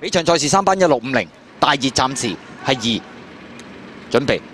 呢場賽事3班1650，大熱暫時係2，準備。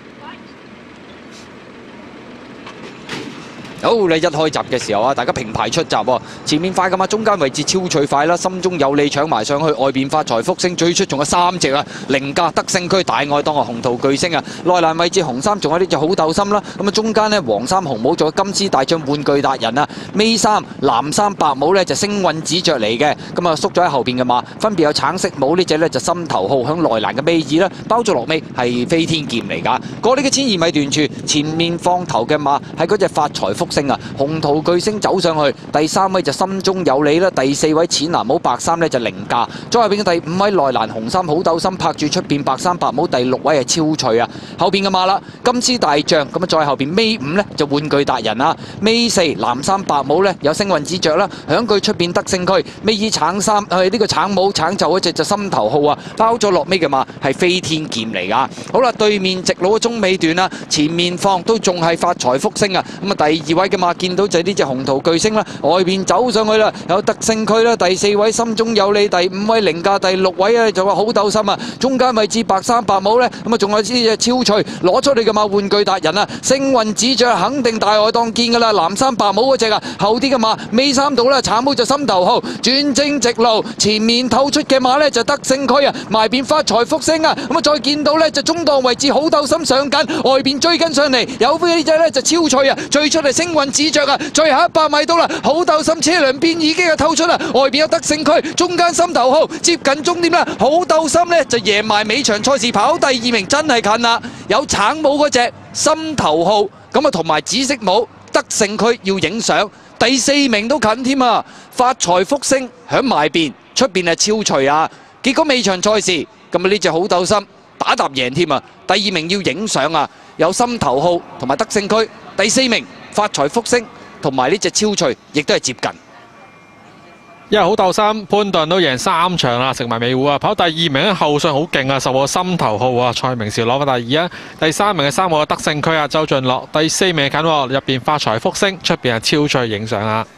好，你一開閘嘅時候啊，大家平排出閘喎，前面快噶嘛，中間位置超脆快啦，心中有你搶埋上去，外邊發財福星最出仲有3隻啊，凌駕德勝區大愛當個紅桃巨星啊，內欄位置紅衫仲有呢隻好鬥心啦，咁啊中間呢，黃衫紅帽仲有金絲大將玩具達人啊，尾衫藍衫白帽呢就星運子着嚟嘅，咁啊縮咗喺後邊嘅馬，分別有橙色帽呢隻呢就心頭號響內欄嘅尾二啦，包咗落尾係飛天劍嚟㗎，過呢個1002米段處，前面放頭嘅馬係嗰隻發財福星啊，紅桃巨星走上去，第3位就心中有你啦，第4位淺藍帽白衫呢就凌駕，再後邊嘅第5位內欄紅衫好鬥心拍住出邊白衫白帽，第6位係超脆啊，後邊嘅馬啦金絲大將，咁啊再後邊尾5呢就玩具達人啦，尾4藍衫白帽呢有星運子着啦，響佢出邊德勝區，尾二橙衫呢個橙帽橙袖嗰隻就心頭號啊，包咗落尾嘅馬係飛天劍嚟㗎，好啦對面直路嘅中尾段啦，前面放都仲係發財福星啊，咁啊第2位嘅馬見到就係呢隻紅桃巨星啦，外邊走上去啦，有德勝區啦，第4位心中有你，第5位凌駕，第6位咧就話好鬥心啊，中間位置白衫白帽咧，咁啊仲有呢隻超脆攞出嚟嘅馬玩具達人啊，星運子著肯定大外當見噶啦，藍衫白帽嗰隻啊，後啲嘅馬尾3度啦，橙帽就心頭號，轉正直路，前面透出嘅馬咧就德勝區啊，埋邊發財福星啊，咁啊再見到咧就中檔位置好鬥心上緊，外邊追緊上嚟，有邊呢隻咧就超脆啊，最出嚟星運子著啊，最後100米到啦，好鬥心車輛邊已經係透出啦，外邊有德勝區，中間心頭號接近終點啦，好鬥心呢就贏埋尾場賽事跑第2名，真係近啦，有橙帽嗰隻心頭號，咁啊同埋紫色帽德勝區要影相，第4名都近添啊，發財福星響埋邊，出邊係超脆啊，結果尾場賽事咁啊呢隻好鬥心打搭贏添啊，第2名要影相啊，有心頭號同埋德勝區，第4名發財福星。同埋呢隻超脆，亦都係接近。 因為好鬥心，潘頓都贏3場啦，食埋尾糊啊！跑第2名咧，後上好勁啊，10個心頭號啊，蔡明紹攞翻第2啊。第3名嘅3號德勝區啊，周俊樂。第4名近喎，入邊發財福星，出邊係超脆影相啊！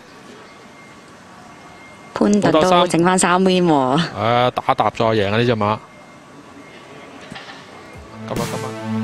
潘頓都整翻3 win 喎。 打搭再贏啊！呢隻馬。咁啊！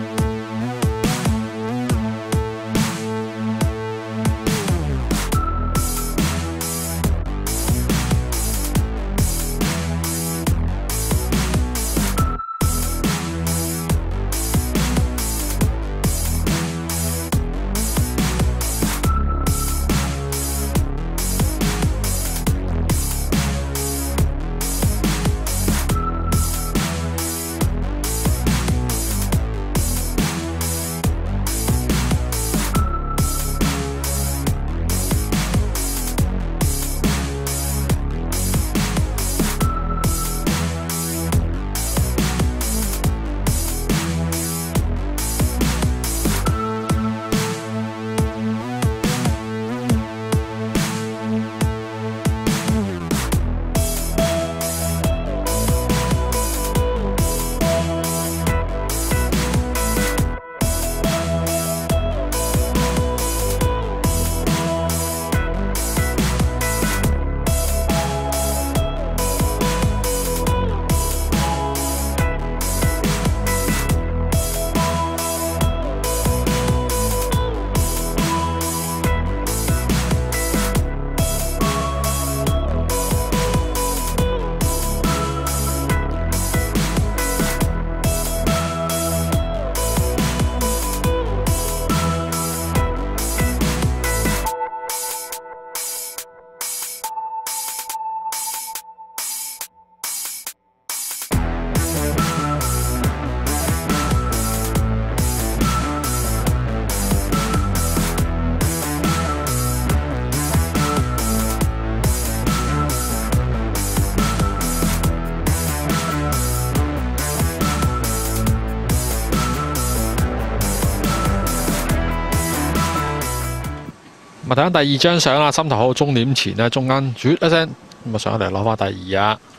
咪睇緊第2張相啦，心頭好終點前咧，中間啜一聲咁啊上嚟攞翻第2啊！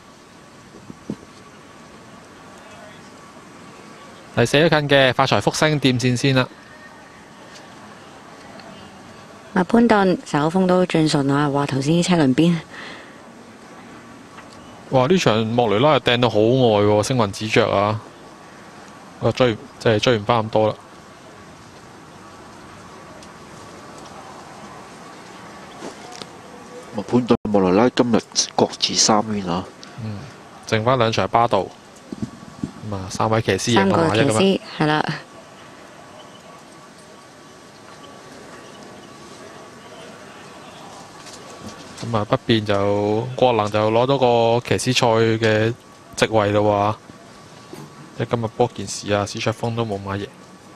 第4都近嘅發財福星掂線先啦。 阿潘頓手風都轉順啊！哇，頭先車輪邊哇！呢場莫雷拉又掟到好外喎，星雲子爵啊！我追即係追唔翻咁多啦。 潘頓莫雷拉今日各自3面啊！ 剩翻2場巴道。咁啊，3位騎師贏 3個騎師係啦。 咁啊，北邊就國能就攞到個騎師賽嘅席位咯喎。即係今日波件事啊，史卓峰都冇買贏。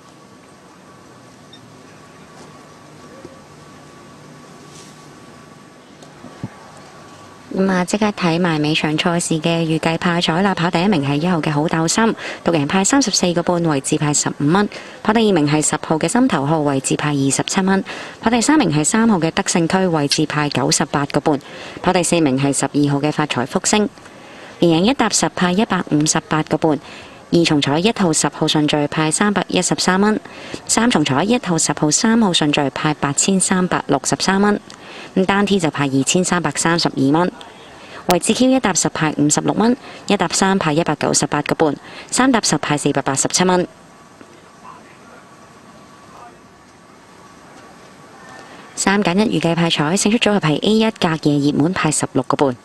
咁啊，即刻睇埋尾場賽事嘅預計派彩啦！跑第一名係1號嘅好鬥心，獨贏派34個半，位置派15蚊；跑第二名係10號嘅心頭號，位置派27蚊；跑第三名係3號嘅德勝區，位置派98個半；跑第四名係12號嘅發財福星，連贏1搭10派158個半。二重彩1號10號順序派313蚊，三重彩1號10號3號順序派8363蚊，咁單 T 就派2332蚊。位置 Q 1搭10派56蚊，1搭3派198個半，3搭10派487蚊。3揀1預計派彩勝出組合係 A1 隔夜熱門派16個半。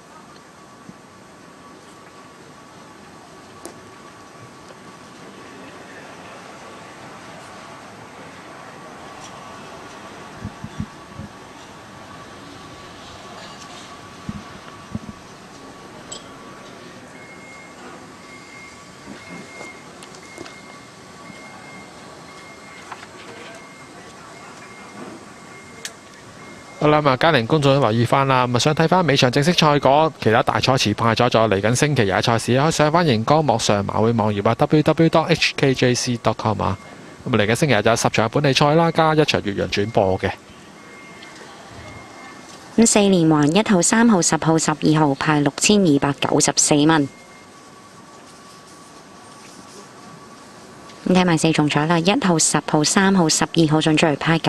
好啦，咁啊，嘉寧觀眾都留意翻啦。咁啊，想睇翻尾場正式賽果，其他大賽前派咗咗嚟緊星期日嘅賽事，可以上翻熒光幕上馬會網頁啊 www.hkjc.com 啊。咁嚟緊星期日就有10場本地賽啦，加1場越洋轉播嘅。 咁4連環1號、3號、10號、12號派6294蚊。咁睇埋4重彩啦，1號、10號、3號、12號順序派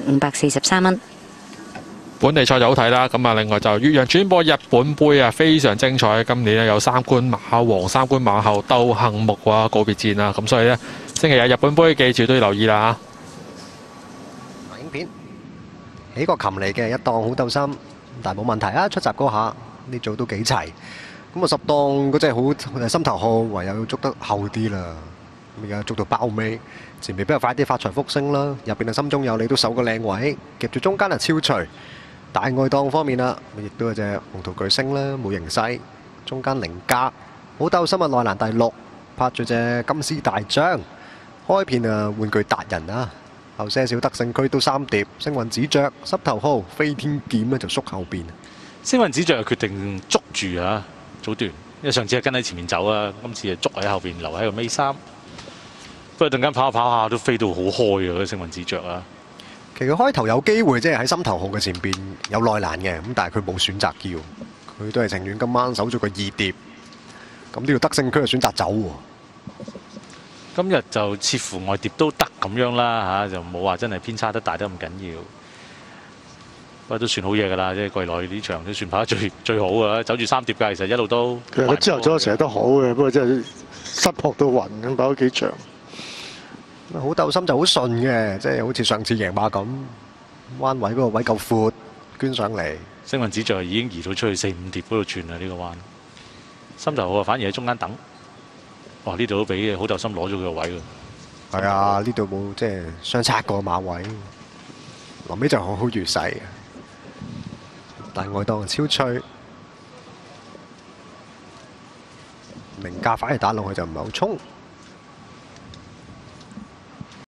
90,543蚊。 本地賽就好睇啦，咁啊，另外就越洋轉播日本杯啊，非常精彩。今年咧有3冠馬王、3冠馬後鬥幸目啊，告別戰啊，咁所以呢，星期日日本杯記住都要留意啦嚇。 影片起個琴嚟嘅一檔好鬥心，但係冇問題啊！出閘嗰下呢組都幾齊，咁啊10檔嗰隻好心頭好，唯有要捉得後啲啦。咁而家捉到包尾，前面比較快啲發財福星啦，入邊啊心中有你都守個靚位，夾住中間啊超除。大外檔方面啦，亦都有隻紅桃巨星啦，冇形勢，中間凌家好鬥心啊內欄第6，拍住隻金絲大將，開片啊玩具達人啊，後些少德勝區都3碟，星雲子爵濕頭號飛天劍咧就縮後邊。 星雲子爵決定捉住啊早段，因為上次係跟喺前面走啊，今次係捉喺後邊留喺個尾3，不過陣間跑下跑下都飛到好開啊！星雲子爵啊！ 其實開頭有機會即係喺心頭號嘅前邊有內欄嘅，咁但係佢冇選擇叫，佢都係情願今晚守咗個2碟。咁呢條德勝區就選擇走喎。 今日就似乎外碟都得咁樣啦嚇，就冇話真係偏差得大得咁緊要。不過都算好嘢㗎啦，即係季內呢場都算跑得最好㗎啦，走住3碟㗎，其實一路都。 其實佢朝頭早成日都好嘅，不過真係失撲到暈咁跑咗幾場。 好鬥心就好順嘅，即係好似上次贏馬咁，彎位嗰個位夠闊，捐上嚟。 星雲子爵已經移到出去4、5碟嗰度轉啦，呢個彎。心頭好啊，反而喺中間等。哇！呢度都俾好鬥心攞咗佢個位㗎。 係啊，呢度冇即係相差過馬位，臨尾就好好預勢嘅。但外檔超脆，凌價反而打落去就唔係好衝。